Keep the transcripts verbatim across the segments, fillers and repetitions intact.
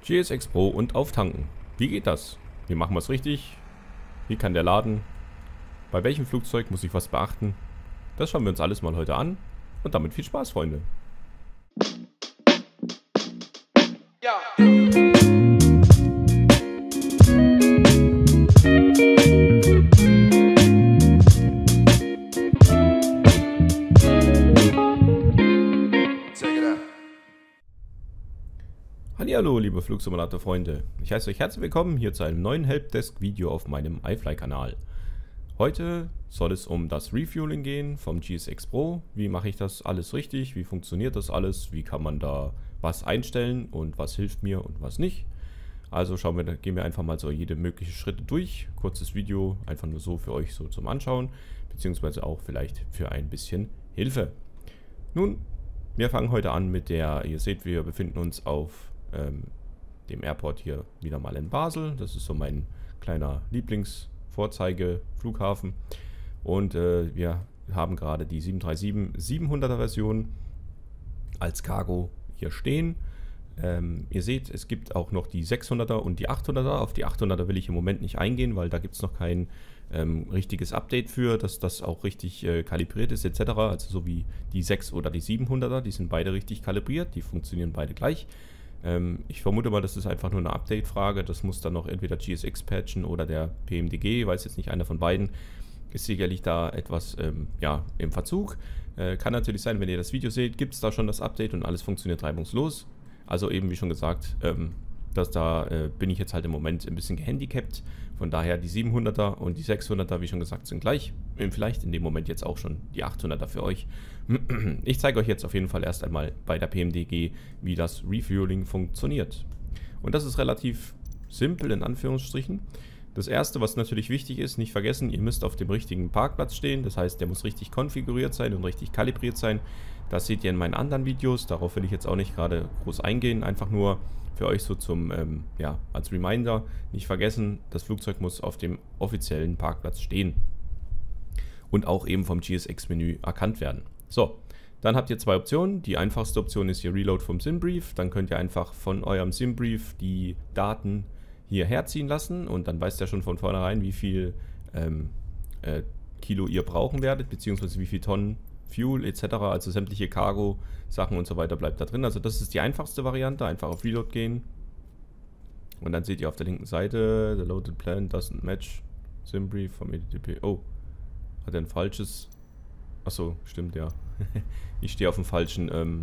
G S X Pro und auftanken. Wie geht das? Wie machen wir es richtig? Wie kann der laden? Bei welchem Flugzeug muss ich was beachten? Das schauen wir uns alles mal heute an. Und damit viel Spaß, Freunde. Ja. Hallo, liebe Flugsimulator-Freunde. Ich heiße euch herzlich willkommen hier zu einem neuen Helpdesk-Video auf meinem iFly-Kanal. Heute soll es um das Refueling gehen vom G S X Pro. Wie mache ich das alles richtig? Wie funktioniert das alles? Wie kann man da was einstellen und was hilft mir und was nicht? Also schauen wir, gehen wir einfach mal so jede mögliche Schritte durch. Kurzes Video, einfach nur so für euch so zum Anschauen, beziehungsweise auch vielleicht für ein bisschen Hilfe. Nun, wir fangen heute an mit der, ihr seht, wir befinden uns auf ähm, dem Airport hier wieder mal in Basel. Das ist so mein kleiner Lieblingsvorzeige-Flughafen. Und äh, wir haben gerade die sieben drei sieben siebenhunderter Version als Cargo hier stehen. Ähm, ihr seht, es gibt auch noch die sechshunderter und die achthunderter. Auf die achthunderter will ich im Moment nicht eingehen, weil da gibt es noch kein ähm, richtiges Update für, dass das auch richtig äh, kalibriert ist et cetera. Also so wie die sechs oder die siebenhunderter, die sind beide richtig kalibriert, die funktionieren beide gleich. Ähm, ich vermute mal, das ist einfach nur eine Update-Frage. Das muss dann noch entweder G S X patchen oder der P M D G, weiß jetzt nicht, einer von beiden. Ist sicherlich da etwas ähm, ja, im Verzug. Äh, kann natürlich sein, wenn ihr das Video seht, gibt es da schon das Update und alles funktioniert reibungslos. Also eben, wie schon gesagt, ähm, dass da äh, bin ich jetzt halt im Moment ein bisschen gehandicapt. Von daher die siebenhunderter und die sechshunderter, wie schon gesagt, sind gleich. Vielleicht in dem Moment jetzt auch schon die achthunderter für euch. Ich zeige euch jetzt auf jeden Fall erst einmal bei der P M D G, wie das Refueling funktioniert. Und das ist relativ simpel in Anführungsstrichen. Das erste, was natürlich wichtig ist, nicht vergessen, ihr müsst auf dem richtigen Parkplatz stehen. Das heißt, der muss richtig konfiguriert sein und richtig kalibriert sein. Das seht ihr in meinen anderen Videos. Darauf will ich jetzt auch nicht gerade groß eingehen. Einfach nur für euch so zum, ähm, ja, als Reminder. Nicht vergessen, das Flugzeug muss auf dem offiziellen Parkplatz stehen. Und auch eben vom G S X-Menü erkannt werden. So, dann habt ihr zwei Optionen. Die einfachste Option ist hier Reload vom SimBrief. Dann könnt ihr einfach von eurem SimBrief die Daten hierher ziehen lassen. Und dann weißt ihr schon von vornherein, wie viel ähm, äh, Kilo ihr brauchen werdet, beziehungsweise wie viel Tonnen Fuel et cetera. Also sämtliche Cargo-Sachen und so weiter bleibt da drin. Also das ist die einfachste Variante. Einfach auf Reload gehen. Und dann seht ihr auf der linken Seite, the loaded plan doesn't match SimBrief vom E D P. Oh, hat er ein falsches... Achso, stimmt, ja. Ich stehe auf dem falschen... Ähm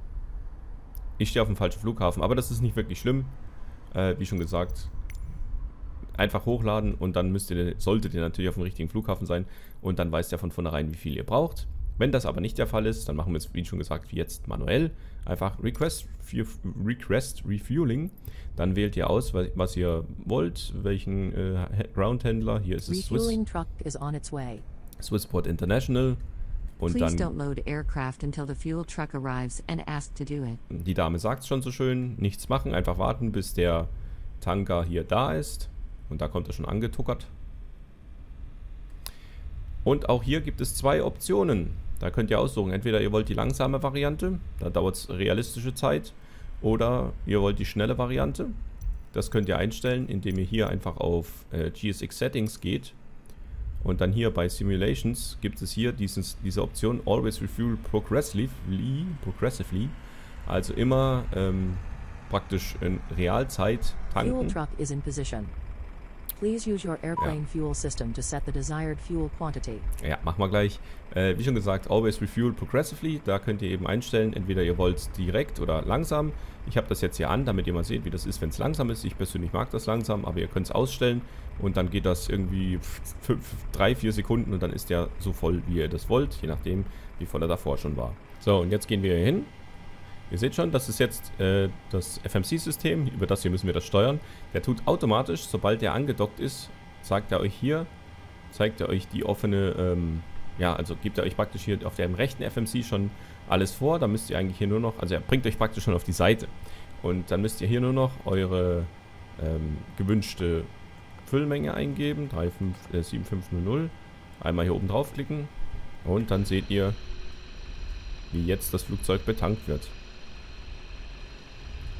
ich stehe auf dem falschen Flughafen. Aber das ist nicht wirklich schlimm. Äh, wie schon gesagt, einfach hochladen und dann müsst ihr, solltet ihr natürlich auf dem richtigen Flughafen sein. Und dann weiß der von vornherein, wie viel ihr braucht. Wenn das aber nicht der Fall ist, dann machen wir es, wie schon gesagt, wie jetzt manuell. Einfach Request, Request Refueling. Dann wählt ihr aus, was ihr wollt, welchen äh, Groundhändler. Hier ist es Swiss. Truck is on its way. Swissport International. Und Please dann, don't load aircraft until the fuel truck arrives and ask to do it. Die Dame sagt es schon so schön, nichts machen, einfach warten, bis der Tanker hier da ist. Und da kommt er schon angetuckert. Und auch hier gibt es zwei Optionen. Da könnt ihr aussuchen, entweder ihr wollt die langsame Variante, da dauert es realistische Zeit, oder ihr wollt die schnelle Variante. Das könnt ihr einstellen, indem ihr hier einfach auf äh, G S X Settings geht. Und dann hier bei Simulations gibt es hier dieses, diese Option Always Refuel Progressively, progressively also immer ähm, praktisch in Realzeit tanken. Fuel truck is in position. Please use your airplane Ja. fuel system to set the desired fuel quantity. Ja, machen wir gleich. Äh, wie schon gesagt, Always Refuel Progressively. Da könnt ihr eben einstellen, entweder ihr wollt es direkt oder langsam. Ich habe das jetzt hier an, damit ihr mal seht, wie das ist, wenn es langsam ist. Ich persönlich mag das langsam, aber ihr könnt es ausstellen. Und dann geht das irgendwie drei, vier Sekunden und dann ist der so voll, wie ihr das wollt. Je nachdem, wie voll er davor schon war. So, und jetzt gehen wir hier hin. Ihr seht schon, das ist jetzt äh, das F M C-System, über das hier müssen wir das steuern. Der tut automatisch, sobald der angedockt ist, sagt er euch hier, zeigt er euch die offene, ähm, ja, also gibt er euch praktisch hier auf dem rechten F M C schon alles vor. Da müsst ihr eigentlich hier nur noch, also er bringt euch praktisch schon auf die Seite. Und dann müsst ihr hier nur noch eure ähm, gewünschte Füllmenge eingeben, drei fünf sieben fünf null null. Einmal hier oben draufklicken und dann seht ihr, wie jetzt das Flugzeug betankt wird.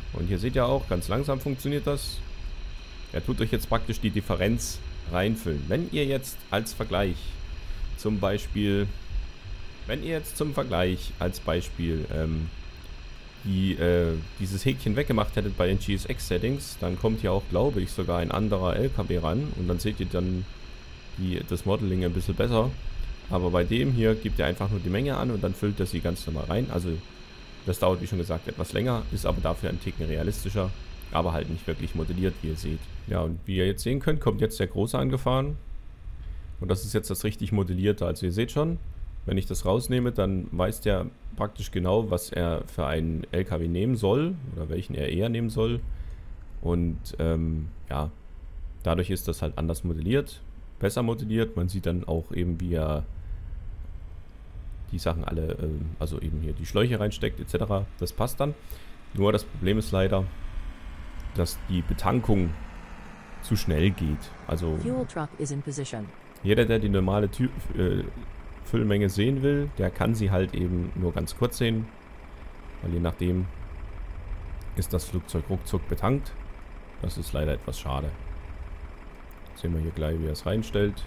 Und hier seht ihr auch, ganz langsam funktioniert das. Er tut euch jetzt praktisch die Differenz reinfüllen. Wenn ihr jetzt als Vergleich zum Beispiel, wenn ihr jetzt zum Vergleich als Beispiel ähm, die, äh, dieses Häkchen weggemacht hättet bei den G S X-Settings, dann kommt ja auch, glaube ich, sogar ein anderer L K W ran und dann seht ihr dann die, das Modeling ein bisschen besser. Aber bei dem hier gibt er einfach nur die Menge an und dann füllt er sie ganz normal rein. Also das dauert, wie schon gesagt, etwas länger, ist aber dafür ein Ticken realistischer, aber halt nicht wirklich modelliert, wie ihr seht. Ja, und wie ihr jetzt sehen könnt, kommt jetzt der Große angefahren. Und das ist jetzt das richtig modellierte. Also ihr seht schon, wenn ich das rausnehme, dann weiß der praktisch genau, was er für einen L K W nehmen soll oder welchen er eher nehmen soll. Und ähm, ja, dadurch ist das halt anders modelliert, besser modelliert. Man sieht dann auch eben, wie er die Sachen alle, äh, also eben hier die Schläuche reinsteckt et cetera. Das passt dann. Nur das Problem ist leider, dass die Betankung zu schnell geht. Also Fuel truck is in position. Jeder, der die normale Ty äh, Füllmenge sehen will, der kann sie halt eben nur ganz kurz sehen. Weil je nachdem ist das Flugzeug ruckzuck betankt. Das ist leider etwas schade. Sehen wir hier gleich, wie er es reinstellt.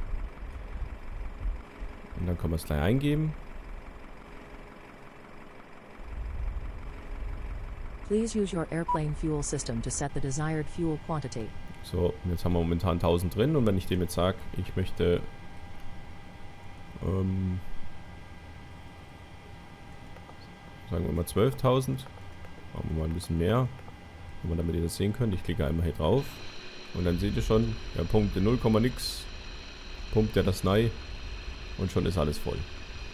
Und dann können wir es gleich eingeben. Please use your airplane fuel system to set the desired fuel quantity. So, und jetzt haben wir momentan tausend drin. Und wenn ich dem jetzt sage, ich möchte ähm, sagen wir mal zwölftausend. Machen wir mal ein bisschen mehr. Aber damit ihr das sehen könnt, ich klicke einmal hier drauf. Und dann seht ihr schon, der Punkt null, nix. Pumpt der das rein. Und schon ist alles voll.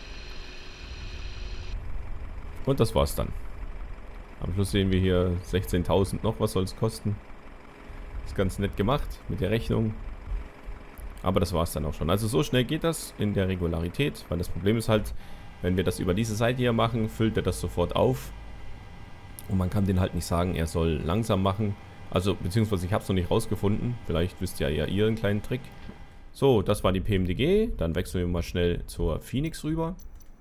Und das war's dann. Am Schluss sehen wir hier sechzehntausend noch. Was soll es kosten? Ist ganz nett gemacht mit der Rechnung. Aber das war's dann auch schon. Also so schnell geht das in der Regularität. Weil das Problem ist halt, wenn wir das über diese Seite hier machen, füllt er das sofort auf. Und man kann den halt nicht sagen, er soll langsam machen. Also, beziehungsweise ich habe es noch nicht rausgefunden. Vielleicht wisst ihr ja ihr einen kleinen Trick. So, das war die P M D G. Dann wechseln wir mal schnell zur Phoenix rüber.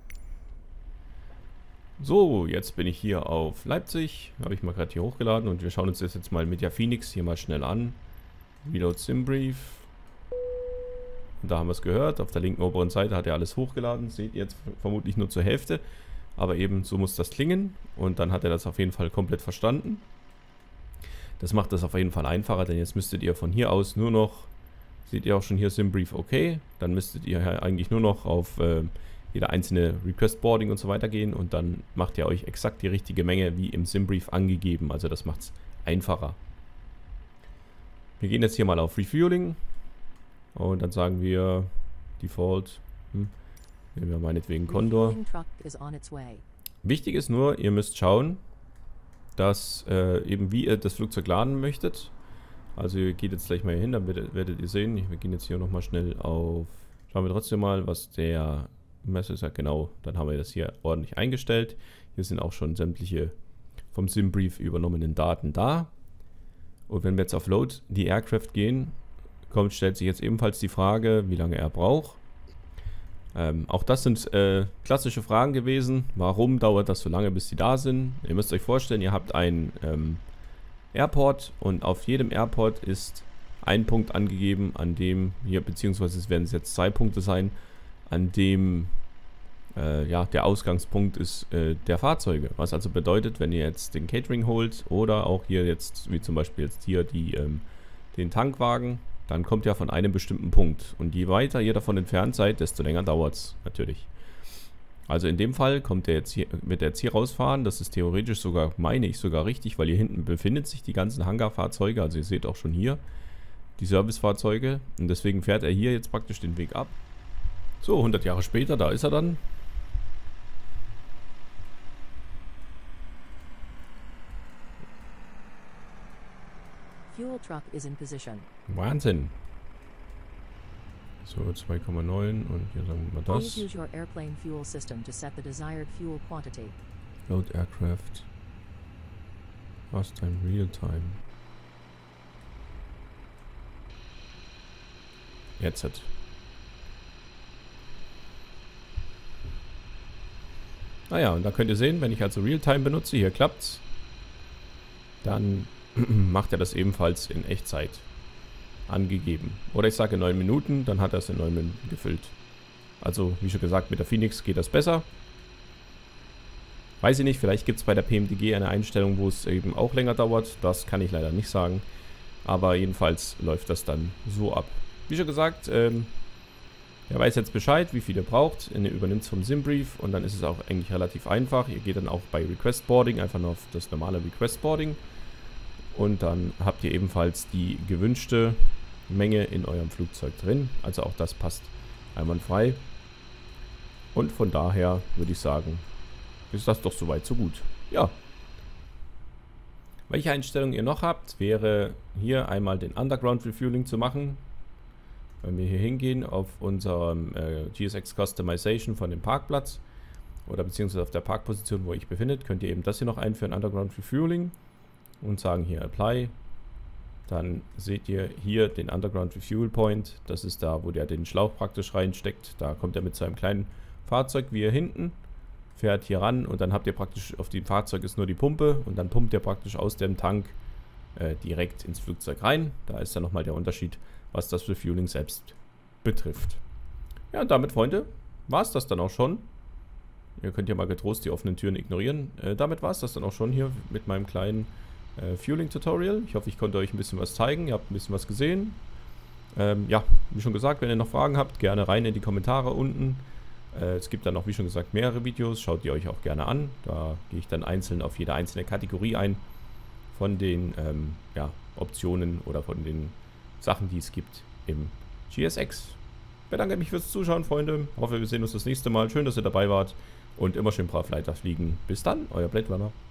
So, jetzt bin ich hier auf Leipzig. Habe ich mal gerade hier hochgeladen. Und wir schauen uns das jetzt mal mit der Phoenix hier mal schnell an. Reload SimBrief. Und da haben wir es gehört. Auf der linken oberen Seite hat er alles hochgeladen. Seht ihr jetzt vermutlich nur zur Hälfte. Aber eben, so muss das klingen. Und dann hat er das auf jeden Fall komplett verstanden. Das macht das auf jeden Fall einfacher, denn jetzt müsstet ihr von hier aus nur noch, seht ihr auch schon hier SimBrief okay, dann müsstet ihr ja eigentlich nur noch auf äh, jede einzelne Request Boarding und so weiter gehen und dann macht ihr euch exakt die richtige Menge wie im SimBrief angegeben, also das macht es einfacher. Wir gehen jetzt hier mal auf Refueling und dann sagen wir Default, hm, nehmen wir meinetwegen Condor. Wichtig ist nur, ihr müsst schauen, dass äh, eben wie ihr das Flugzeug laden möchtet. Also ihr geht jetzt gleich mal hier hin, dann werdet, werdet ihr sehen. Wir gehen jetzt hier nochmal schnell auf, schauen wir trotzdem mal, was der Messer sagt. Genau, dann haben wir das hier ordentlich eingestellt. Hier sind auch schon sämtliche vom SimBrief übernommenen Daten da. Und wenn wir jetzt auf Load die Aircraft gehen, kommt, stellt sich jetzt ebenfalls die Frage, wie lange er braucht. Ähm, auch das sind äh, klassische Fragen gewesen. Warum dauert das so lange, bis sie da sind? Ihr müsst euch vorstellen, ihr habt einen ähm, Airport und auf jedem Airport ist ein Punkt angegeben, an dem hier, beziehungsweise es werden jetzt zwei Punkte sein, an dem äh, ja, der Ausgangspunkt ist äh, der Fahrzeuge. Was also bedeutet, wenn ihr jetzt den Catering holt oder auch hier jetzt, wie zum Beispiel jetzt hier die, ähm, den Tankwagen, dann kommt ja von einem bestimmten Punkt. Und je weiter ihr davon entfernt seid, desto länger dauert es natürlich. Also in dem Fall kommt der jetzt hier, wird er jetzt hier rausfahren. Das ist theoretisch sogar, meine ich, sogar richtig, weil hier hinten befindet sich die ganzen Hangarfahrzeuge. Also ihr seht auch schon hier die Servicefahrzeuge. Und deswegen fährt er hier jetzt praktisch den Weg ab. So, hundert Jahre später, da ist er dann. Fuel truck is in position. Wahnsinn. So, zwei Komma neun und hier sagen wir das. Please use your airplane fuel system to set the desired fuel quantity. Load aircraft. Last time, real time. Jetzt hat. Naja, und da könnt ihr sehen, wenn ich also Realtime benutze, hier klappt's. dann macht er das ebenfalls in Echtzeit angegeben. Oder ich sage neun Minuten, dann hat er es in neun Minuten gefüllt. Also, wie schon gesagt, mit der Phoenix geht das besser. Weiß ich nicht, vielleicht gibt es bei der P M D G eine Einstellung, wo es eben auch länger dauert. Das kann ich leider nicht sagen. Aber jedenfalls läuft das dann so ab. Wie schon gesagt, ähm, er weiß jetzt Bescheid, wie viel ihr braucht. Er übernimmt es vom Simbrief und dann ist es auch eigentlich relativ einfach. Ihr geht dann auch bei Request Boarding einfach nur auf das normale Request Boarding. Und dann habt ihr ebenfalls die gewünschte Menge in eurem Flugzeug drin. Also auch das passt einwandfrei. Und von daher würde ich sagen, ist das doch soweit so gut. Ja. Welche Einstellung ihr noch habt, wäre hier einmal den Underground Refueling zu machen. Wenn wir hier hingehen auf unserem äh, G S X Customization von dem Parkplatz oder beziehungsweise auf der Parkposition, wo ihr euch befindet, könnt ihr eben das hier noch einführen, Underground Refueling, und sagen hier Apply. Dann seht ihr hier den Underground Refuel Point. Das ist da, wo der den Schlauch praktisch reinsteckt. Da kommt er mit seinem kleinen Fahrzeug wie hier hinten, fährt hier ran und dann habt ihr praktisch, auf dem Fahrzeug ist nur die Pumpe und dann pumpt ihr praktisch aus dem Tank äh, direkt ins Flugzeug rein. Da ist dann nochmal der Unterschied, was das Refueling selbst betrifft. Ja, und damit, Freunde, war es das dann auch schon. Ihr könnt ja mal getrost die offenen Türen ignorieren. Äh, damit war es das dann auch schon hier mit meinem kleinen äh, Fueling-Tutorial. Ich hoffe, ich konnte euch ein bisschen was zeigen. Ihr habt ein bisschen was gesehen. Ähm, ja, wie schon gesagt, wenn ihr noch Fragen habt, gerne rein in die Kommentare unten. Äh, es gibt dann noch, wie schon gesagt, mehrere Videos. Schaut die euch auch gerne an. Da gehe ich dann einzeln auf jede einzelne Kategorie ein von den ähm, ja, Optionen oder von den Sachen, die es gibt im G S X. Ich bedanke mich fürs Zuschauen, Freunde. Hoffe, wir sehen uns das nächste Mal. Schön, dass ihr dabei wart. Und immer schön brav weiter fliegen. Bis dann, euer Blade Runner.